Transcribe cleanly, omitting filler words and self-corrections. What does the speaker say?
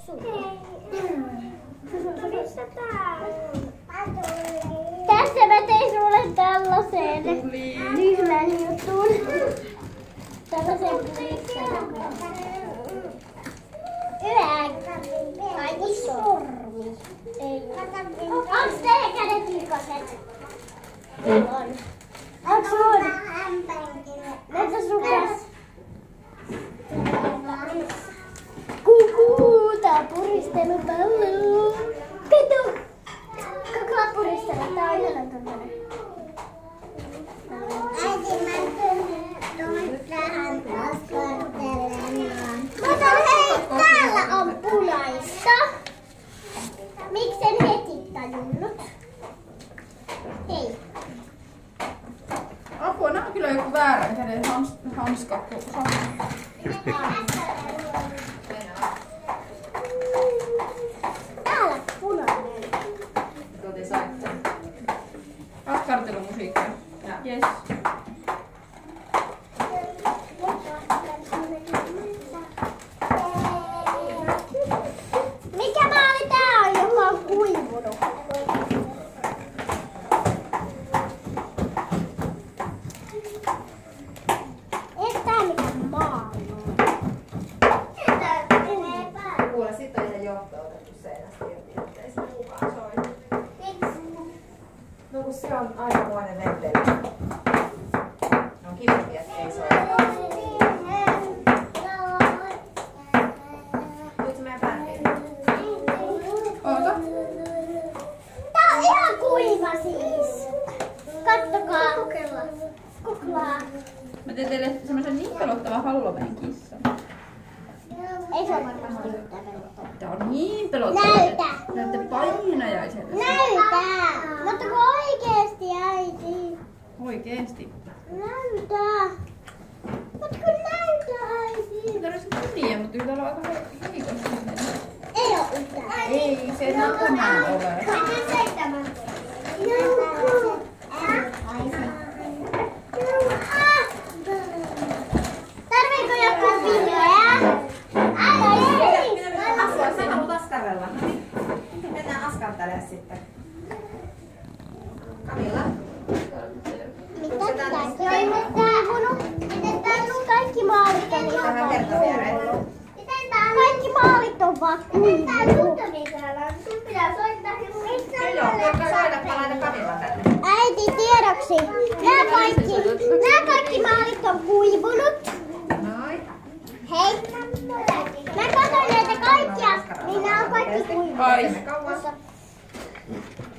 Tässä mä tein sulle tällaisen tyhmän jutun. Tällaisen pulistelun. Ai sormi. Ei. Onks teidän kädet likoset? On. Onks sun? Näytä sun käs. Tää on puristelupallo. Kato! Kokeillaan puristella. Tää on ihan tommonen. Äiti, mä tuun tähän askartelemaan. Mutta hei, täällä on punaista. Miksen heti tajunnut? Hei. Apua, nää on kyllä joku väärän käden hanska. Täällä punainen. Tuotiin saitte. Askartelumusiikkia. Yes. Mikä maali tää on, joka on kuivunut? Eikö tää mikään maali ole? Kuule, sit on ihan johto otettu seinästä irti, ettei se kukaan soi. No kun se on aikamoinen venteli. Ne on kivempi, ettei soi. Tuutko meidän päänkeitä? Oota. Tää on ihan kuiva siis. Kattokaa. Kokeillaan. Mä teen teille semmosen niin pelottavan Halloween kissan. Ei se ole varmasti yhtään pelottavaa. Tää on niin pelottava. Näytä! Näytte painajaiselle. Näytä! Mutta kun oikeesti äiti. Oikeesti. Näytä! Mutta kun näytä äiti. Tää on hyviä, mutta kyllä täällä on aika heikosti. Ei oo yhtään. Ei, se ei tämän ole. Miten 7? Joukko! Tarviiko joku vihreä? Apua, sinä haluat askarrella. Mennään askartelemaan sitten. Camilla. Mitä tää kuivunut? Miten tää on kaikki maalit on ihan Vähän kerta viereen. Kaikki maalit on vaan kuivunut. Joo, soita palainen Camilla tänne. Äiti, tiedoksi. Nämä kaikki maalit on kuivunut. Noin. Hei. Mä katson näitä kaikkia, niin nämä on kaikki kuivunut. Ai. Kauas.